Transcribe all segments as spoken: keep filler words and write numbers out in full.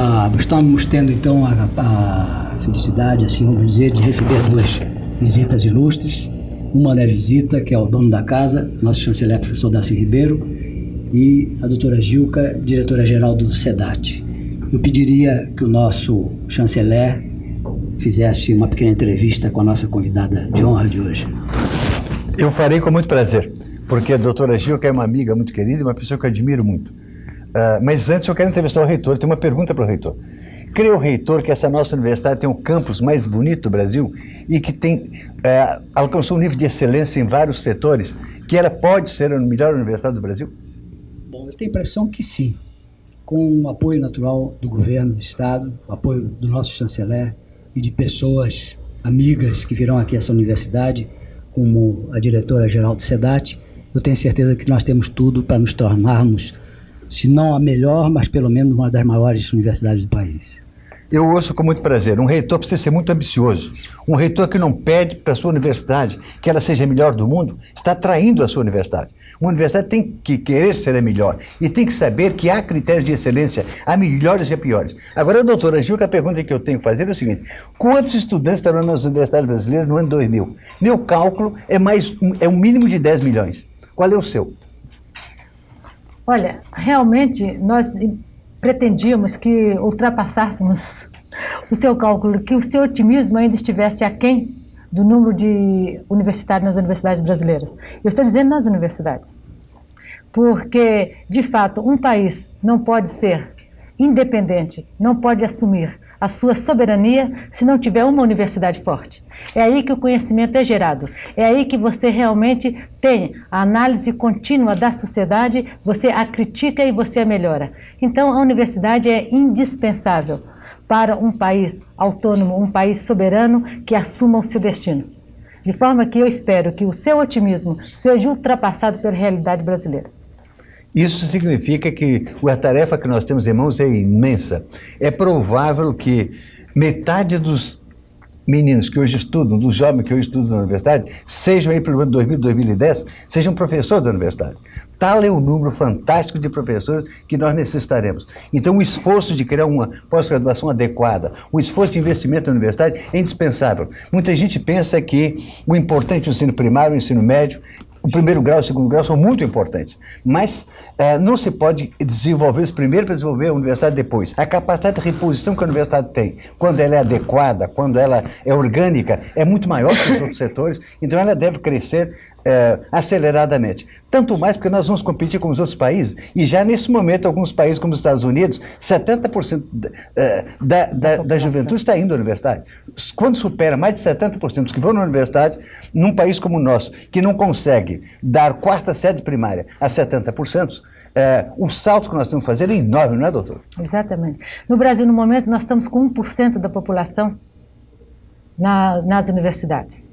Ah, estamos tendo então a, a felicidade, assim vamos dizer, de receber duas visitas ilustres. Uma é a visita, que é o dono da casa, nosso chanceler, professor Darcy Ribeiro, e a doutora Gilca, diretora-geral do SEDAT. Eu pediria que o nosso chanceler fizesse uma pequena entrevista com a nossa convidada de honra de hoje. Eu farei com muito prazer, porque a doutora Gilca é uma amiga muito querida e uma pessoa que eu admiro muito. Uh, mas antes eu quero entrevistar o reitor, tem uma pergunta para o reitor. Crê o reitor que essa nossa universidade tem o campus mais bonito do Brasil e que tem, uh, alcançou um nível de excelência em vários setores, que ela pode ser a melhor universidade do Brasil? Bom, eu tenho a impressão que sim, com o apoio natural do governo do Estado, o apoio do nosso chanceler e de pessoas amigas que virão aqui a essa universidade, como a diretora-geral do SEDAT. Eu tenho certeza que nós temos tudo para nos tornarmos, se não a melhor, mas pelo menos uma das maiores universidades do país. Eu ouço com muito prazer. Um reitor precisa ser muito ambicioso. Um reitor que não pede para a sua universidade que ela seja a melhor do mundo, está traindo a sua universidade. Uma universidade tem que querer ser a melhor e tem que saber que há critérios de excelência, há melhores e há piores. Agora, doutora Gilca, a pergunta que eu tenho que fazer é o seguinte: quantos estudantes estarão nas universidades brasileiras no ano dois mil? Meu cálculo é, mais, é um mínimo de dez milhões. Qual é o seu? Olha, realmente nós pretendíamos que ultrapassássemos o seu cálculo, que o seu otimismo ainda estivesse aquém do número de universitários nas universidades brasileiras. Eu estou dizendo nas universidades, porque, de fato, um país não pode ser independente, não pode assumir a sua soberania se não tiver uma universidade forte. É aí que o conhecimento é gerado, é aí que você realmente tem a análise contínua da sociedade, você a critica e você a melhora. Então a universidade é indispensável para um país autônomo, um país soberano que assuma o seu destino. De forma que eu espero que o seu otimismo seja ultrapassado pela realidade brasileira. Isso significa que a tarefa que nós temos em mãos é imensa. É provável que metade dos meninos que hoje estudam, dos jovens que hoje estudam na universidade, sejam aí pelo ano dois mil, dois mil e dez, sejam professores da universidade. Tal é o número fantástico de professores que nós necessitaremos. Então o esforço de criar uma pós-graduação adequada, o esforço de investimento na universidade é indispensável. Muita gente pensa que o importante é o ensino primário, o ensino médio, o primeiro grau e o segundo grau são muito importantes, mas eh, não se pode desenvolver isso primeiro para desenvolver a universidade depois. A capacidade de reposição que a universidade tem, quando ela é adequada, quando ela é orgânica, é muito maior que os outros setores, então ela deve crescer eh, aceleradamente. Tanto mais porque nós vamos competir com os outros países, e já nesse momento alguns países como os Estados Unidos, setenta por cento eh, da, da, da juventude está indo à universidade. Quando supera mais de setenta por cento dos que vão na universidade, num país como o nosso, que não consegue dar quarta série primária a setenta por cento, é, o salto que nós temos que fazer é enorme, não é, doutor? Exatamente. No Brasil, no momento, nós estamos com um por cento da população na, nas universidades.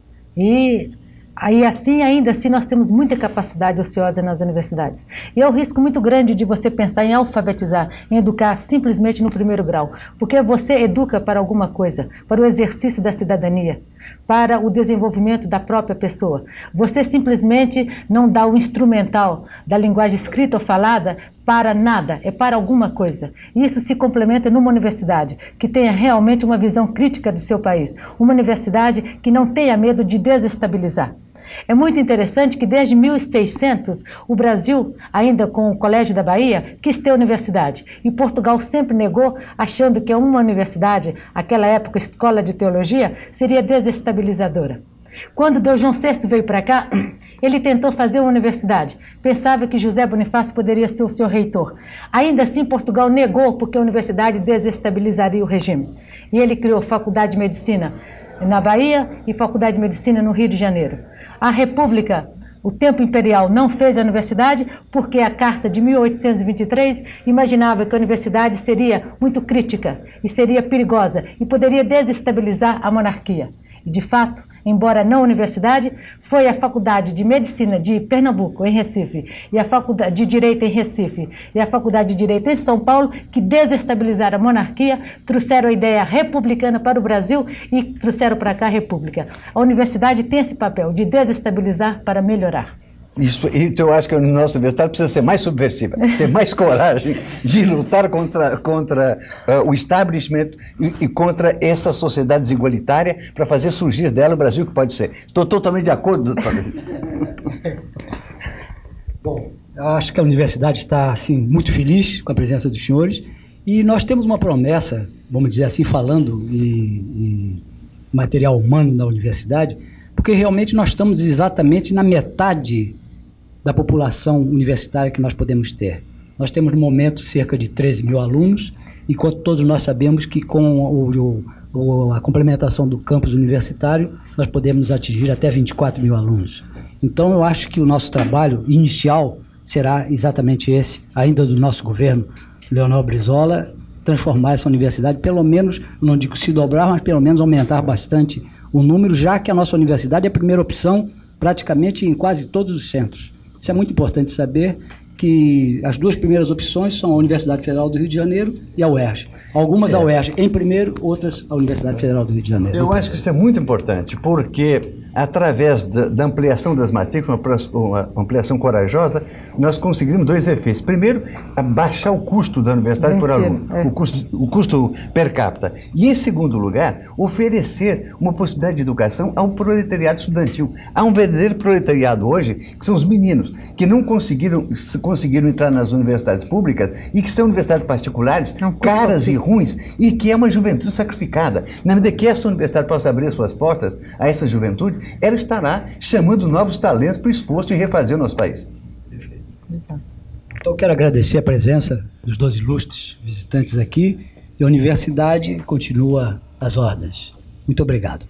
E aí, assim, ainda assim, nós temos muita capacidade ociosa nas universidades. E é um risco muito grande de você pensar em alfabetizar, em educar simplesmente no primeiro grau. Porque você educa para alguma coisa, para o exercício da cidadania, para o desenvolvimento da própria pessoa. Você simplesmente não dá o instrumental da linguagem escrita ou falada para nada, é para alguma coisa. E isso se complementa numa universidade que tenha realmente uma visão crítica do seu país, uma universidade que não tenha medo de desestabilizar. É muito interessante que desde mil e seiscentos o Brasil, ainda com o Colégio da Bahia, quis ter universidade. E Portugal sempre negou, achando que uma universidade, aquela época escola de teologia, seria desestabilizadora. Quando Dom João sexto veio para cá, ele tentou fazer uma universidade. Pensava que José Bonifácio poderia ser o seu reitor. Ainda assim, Portugal negou porque a universidade desestabilizaria o regime. E ele criou Faculdade de Medicina na Bahia e Faculdade de Medicina no Rio de Janeiro. A República, o tempo imperial, não fez a universidade porque a Carta de mil oitocentos e vinte e três imaginava que a universidade seria muito crítica e seria perigosa e poderia desestabilizar a monarquia. E, de fato, embora não universidade, foi a Faculdade de Medicina de Pernambuco, em Recife, e a Faculdade de Direito em Recife, e a Faculdade de Direito em São Paulo, que desestabilizaram a monarquia, trouxeram a ideia republicana para o Brasil e trouxeram para cá a república. A universidade tem esse papel de desestabilizar para melhorar. Isso, então eu acho que a nossa universidade precisa ser mais subversiva, ter mais coragem de lutar contra, contra uh, o establishment e, e contra essa sociedade desigualitária para fazer surgir dela o Brasil que pode ser. Estou totalmente de acordo, doutor. Bom, eu acho que a universidade está assim, muito feliz com a presença dos senhores e nós temos uma promessa, vamos dizer assim, falando em, em material humano da universidade, porque realmente nós estamos exatamente na metade da população universitária que nós podemos ter. Nós temos no momento cerca de treze mil alunos, enquanto todos nós sabemos que com o, o, a complementação do campus universitário nós podemos atingir até vinte e quatro mil alunos. Então eu acho que o nosso trabalho inicial será exatamente esse, ainda do nosso governo, Leonel Brizola, transformar essa universidade, pelo menos, não digo se dobrar, mas pelo menos aumentar bastante o número, já que a nossa universidade é a primeira opção praticamente em quase todos os centros. Isso é muito importante saber, que as duas primeiras opções são a Universidade Federal do Rio de Janeiro e a U E R J. Algumas é. a U E R J em primeiro, outras a Universidade Federal do Rio de Janeiro. Eu acho que isso é muito importante, porque através da, da ampliação das matrículas, uma ampliação corajosa, nós conseguimos dois efeitos. Primeiro, baixar o custo da universidade Vencer, por aluno, é. o, custo, o custo per capita. E, em segundo lugar, oferecer uma possibilidade de educação ao proletariado estudantil. Há um verdadeiro proletariado hoje, que são os meninos, que não conseguiram, conseguiram entrar nas universidades públicas e que são universidades particulares, não, caras e ruins, e que é uma juventude sacrificada. Na medida que essa universidade possa abrir as suas portas a essa juventude, ela estará chamando novos talentos para o esforço em refazer o nosso país. Perfeito. Então, eu quero agradecer a presença dos dois ilustres visitantes aqui e a universidade continua às ordens. Muito obrigado.